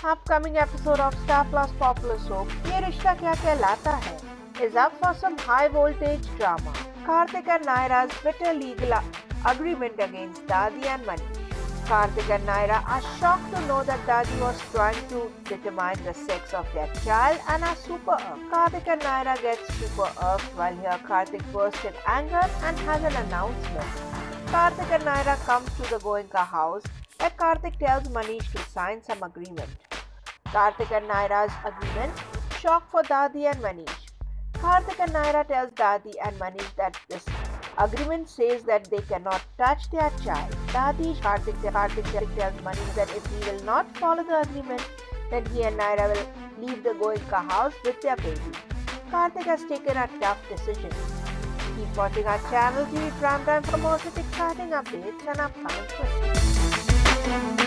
upcoming episode of Star Plus popular soap Ye Rishta Kya Kehlata Hai is up for some high voltage drama. Kartik and Naira's bitter legal agreement against Dadi and Manish. Kartik and Naira are shocked to know that Dadi was trying to determine the sex of their child and are super irked. Kartik and Naira get super irked while here Kartik bursts in anger and has an announcement. Kartik and Naira come to the Goenka house where Kartik tells Manish to sign some agreement. Kartik and Naira's agreement shock for Dadi and Manish. Kartik and Naira tells Dadi and Manish that this agreement says that they cannot touch their child. Kartik tells Manish that if he will not follow the agreement, then he and Naira will leave the Goenka house with their baby. Kartik has taken a tough decision. Keep watching our channel TV Prime Time for more such exciting updates and upcoming twists.